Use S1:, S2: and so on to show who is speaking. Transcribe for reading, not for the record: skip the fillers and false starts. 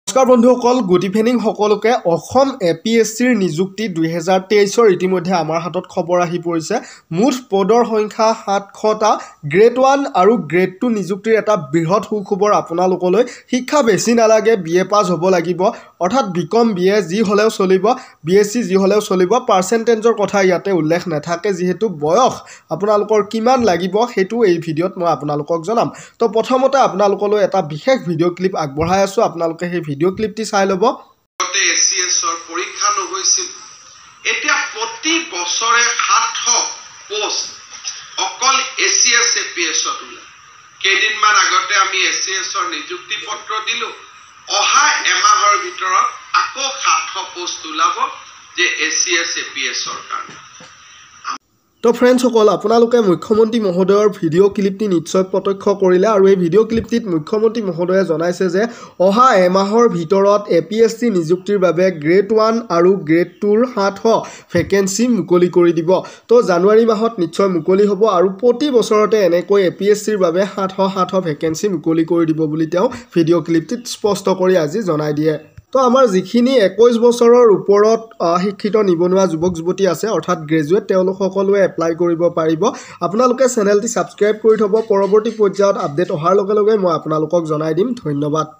S1: নমস্কাৰ বন্ধুসকল, good evening সকলোকে। অসম এপিএছচিৰ নিযুক্তি 2023 ইতিমধ্যে আমাৰ হাতত খবৰ আহি পৰিছে। মুঠ পদৰ সংখ্যা 700টা। গ্ৰেড 1 আৰু গ্ৰেড 2 নিযুক্তিৰ এটা বৃহৎ সুখবৰ আপোনালোকলৈ। শিক্ষা বেছি নালাগে, বিএ পাছ হ'ব লাগিব, অৰ্থাৎ বিকম বিএ যি হ'লেও চলিব, বিএছচি যি হ'লেও চলিব। পাৰ্চেণ্টেজৰ কথা ইয়াতে উল্লেখ নাথাকে, যিহেতু বয়স আপোনালোকৰ কিমান লাগিব সেইটো এই ভিডিঅ'ত মই আপোনালোকক জনাম। তো প্ৰথমতে আপোনালোকলৈ এটা বিশেষ ভিডিঅ' ক্লিপ আগবঢ়াই আছোঁ, আপোনালোকে সেই ভিডিঅ' ক্লিপটি চাই ল'ব।
S2: এছিএছৰ পৰীক্ষা নহৈছিল, এতিয়া প্ৰতি বছৰে 700 পোষ্ট অকল এছিএছ এপিএছত ওলায়। কেইদিনমান আগতে আমি এছিএছৰ নিযুক্তি পত্ৰ দিলোঁ, অহা এমাহৰ ভিতৰত আকৌ 700 পোষ্ট ওলাব যে এছিএছ এপিএছৰ কাৰণে।
S1: তো ফ্ৰেণ্ডসকল, আপোনালোকে মুখ্যমন্ত্ৰী মহোদয়ৰ ভিডিঅ' ক্লিপটি নিশ্চয় প্ৰত্যক্ষ কৰিলে আৰু এই ভিডিঅ' ক্লিপটিত মুখ্যমন্ত্ৰী মহোদয়ে জনাইছে যে অহা এমাহৰ ভিতৰত এপিএছচি নিযুক্তিৰ বাবে গ্ৰেড 1 আৰু গ্ৰেড 2ৰ 700 ভেকেঞ্চি মুকলি কৰি দিব। তো জানুৱাৰী মাহত নিশ্চয় মুকলি হ'ব আৰু প্ৰতি বছৰতে এনেকৈ এপিএছচিৰ বাবে 700 ভেকেঞ্চি মুকলি কৰি দিব বুলি তেওঁ ভিডিঅ' ক্লিপটিত স্পষ্ট কৰি আজি জনাই দিয়ে। তো আমাৰ যিখিনি 21 বছৰৰ ওপৰত শিক্ষিত নিবনুৱা যুৱক যুৱতী আছে, অৰ্থাৎ গ্ৰেজুৱেট, তেওঁলোক সকলোৱে এপ্লাই কৰিব পাৰিব। আপোনালোকে চেনেলটি ছাবস্ক্ৰাইব কৰি থ'ব, পৰৱৰ্তী পৰ্যায়ত আপডেট অহাৰ লগে লগে মই আপোনালোকক জনাই দিম। ধন্যবাদ।